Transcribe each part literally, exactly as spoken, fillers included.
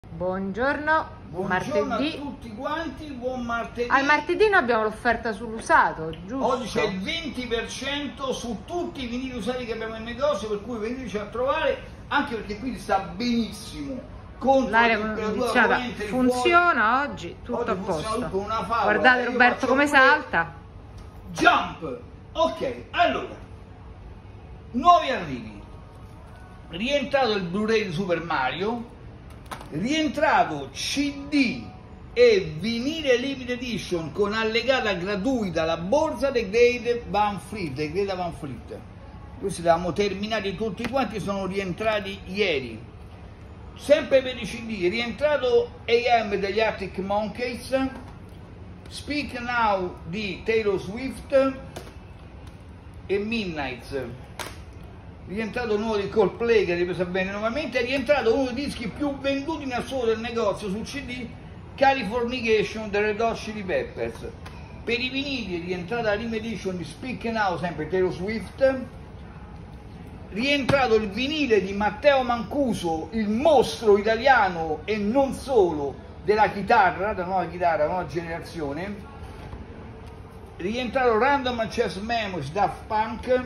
Buongiorno, Buongiorno martedì. a tutti quanti, buon martedì. Al martedì noi abbiamo l'offerta sull'usato, giusto? Oggi c'è il venti per cento su tutti i vinili usati che abbiamo in negozio, per cui veniteci a trovare, anche perché qui sta benissimo. L'aria condizionata funziona fuori. Oggi, tutto oggi a posto. Tutto una favola. Guardate Roberto come salta. Jump! Ok, allora, nuovi arrivi. Rientrato il Blu-ray di Super Mario, rientrato C D e vinile limited edition con allegata gratuita la borsa dei Greta Van Fleet, dei Greta Van Fleet. Questi li avevamo terminati tutti quanti, sono rientrati ieri. Sempre per i C D, rientrato A M degli Arctic Monkeys, Speak Now di Taylor Swift e Midnights. Rientrato uno di Coldplay che è ripreso bene nuovamente, è rientrato uno dei dischi più venduti in assoluto del negozio sul C D, Californication dei Red Hot Chili Peppers. Per i vinili è rientrata la limited edition di Speak Now, sempre Taylor Swift. Rientrato il vinile di Matteo Mancuso, il mostro italiano e non solo della chitarra, della nuova chitarra, nuova generazione. Rientrato Random Access Memories, Daft Punk,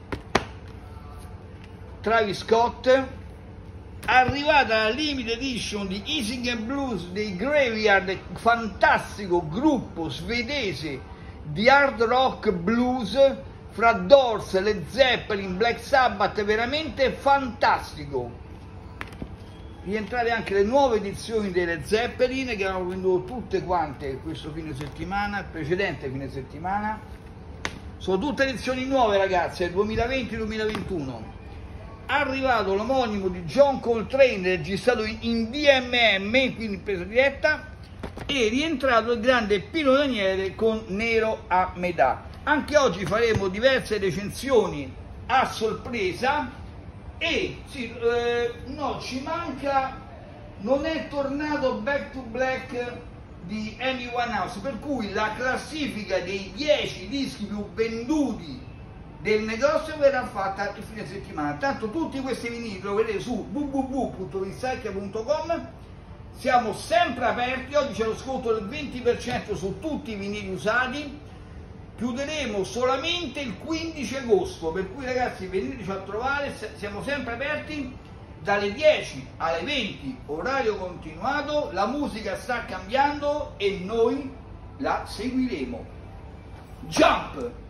Travis Scott. Arrivata la limited edition di Easing and Blues dei Graveyard, fantastico gruppo svedese di hard rock blues fra Doors, Led Zeppelin, Black Sabbath, veramente fantastico. Rientrate anche le nuove edizioni dei Led Zeppelin che hanno venduto tutte quante questo fine settimana, il precedente fine settimana. Sono tutte edizioni nuove ragazzi, duemilaventi duemilaventuno. Arrivato l'omonimo di John Coltrane registrato in D M M, quindi in presa diretta, e rientrato il grande Pino Daniele con Nero a metà. Anche oggi faremo diverse recensioni a sorpresa e sì, eh, no, ci manca, non è tornato Back to Black di Amy Winehouse, per cui la classifica dei dieci dischi più venduti del negozio verrà fatta il fine settimana. Tanto tutti questi vinili li troverete su w w w punto vinstacchia punto com. Siamo sempre aperti, oggi c'è lo sconto del venti per cento su tutti i vinili usati. Chiuderemo solamente il quindici agosto, per cui ragazzi veniteci a trovare, siamo sempre aperti dalle dieci alle venti, orario continuato, la musica sta cambiando e noi la seguiremo. Jump!